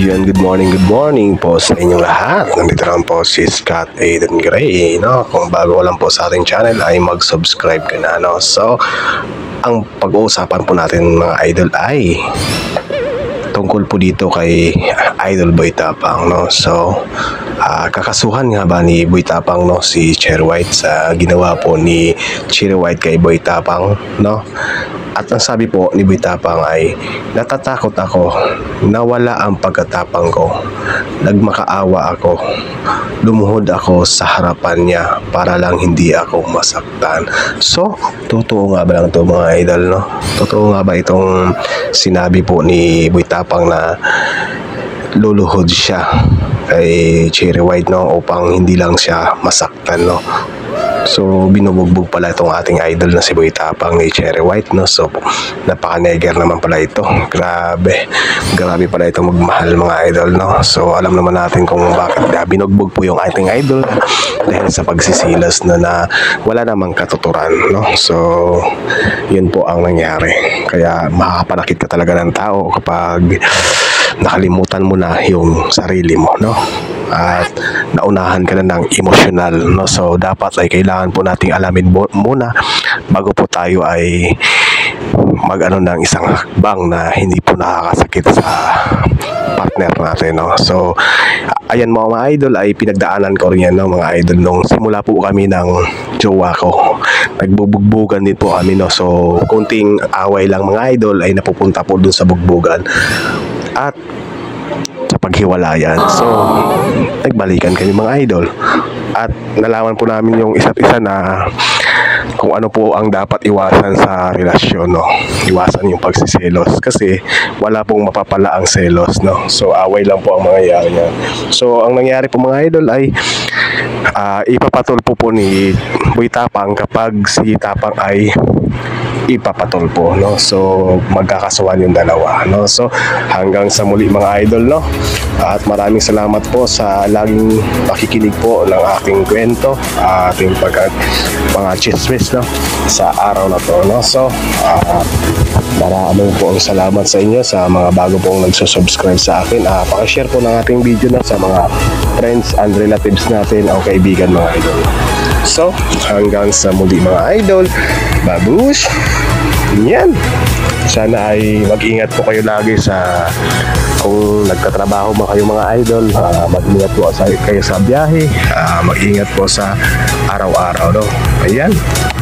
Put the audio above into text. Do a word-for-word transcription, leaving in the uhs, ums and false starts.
Yan, good morning, good morning po sa inyong lahat. Nandito lang po si Scott Aiden Gray, no? Kung bago lang po sa ating channel ay mag-subscribe ka na, no? So, ang pag-uusapan po natin mga idol ay tungkol po dito kay Idol Boy Tapang, no? So, uh, kakasuhan nga ba ni Boy Tapang, no, si Cherry White sa ginawa po ni Cherry White kay Boy Tapang, no? At ang sabi po ni Boy Tapang ay, natatakot ako, nawala ang pagkatapang ko, nagmakaawa ako, lumuhod ako sa harapan niya para lang hindi ako masaktan. So, totoo nga ba lang ito mga idol, no? Totoo nga ba itong sinabi po ni Boy Tapang na luluhod siya kay Cherry White, no, upang hindi lang siya masaktan, no? So, binubugbog pala itong ating idol na si Boy Tapang ni Cherry White, no? So, napaka-neger naman pala ito. Grabe. Grabe pala ito magmahal mga idol, no? So, alam naman natin kung bakit uh, binugbog po yung ating idol dahil sa pagsisilas na na wala namang katuturan, no? So, yun po ang nangyari. Kaya makakapanakit ka talaga ng tao kapag nakalimutan mo na yung sarili mo, no? At naunahan ka na ng emosyonal, no? So dapat ay kailangan po nating alamin muna bago po tayo ay mag-ano ng isang hakbang na hindi po nakakasakit sa partner natin, no? So ayan mga idol, ay pinagdaanan ko rin yan, no, mga idol, nung simula po kami ng jowa ko. Nagbubugbugan din po kami, no? So kunting away lang mga idol ay napupunta po dun sa bugbugan at sa paghiwalayan. So, nagbalikan kami mga idol. At nalaman po namin yung isa't isa na kung ano po ang dapat iwasan sa relasyon, no? Iwasan yung pagsiselos kasi wala pong mapapala ang selos, no? So, away lang po ang mangyayari niya. So, ang nangyari po mga idol ay uh, ipapatulpo po ni Boy Tapang kapag si Tapang ay ipapatulpo, no? So magkakasuhan yung dalawa, no? So hanggang sa muli mga idol, no? At maraming salamat po sa laging pakikinig po ng aking kwento, ating pag mga chismis, no, sa araw na to, no? So uh, maraming po ang salamat sa inyo sa mga bago pong nagsusubscribe sa akin. Uh, pakishare po ng ating video na sa mga friends and relatives natin o kaibigan mga idol. So, hanggang sa muli mga idol, babush! Yan! Sana ay mag-ingat po kayo lagi sa kung nagtatrabaho ba kayo mga idol, uh, mag-ingat po sa, kayo sa biyahe, uh, mag-ingat po sa araw-araw, no? Ayan!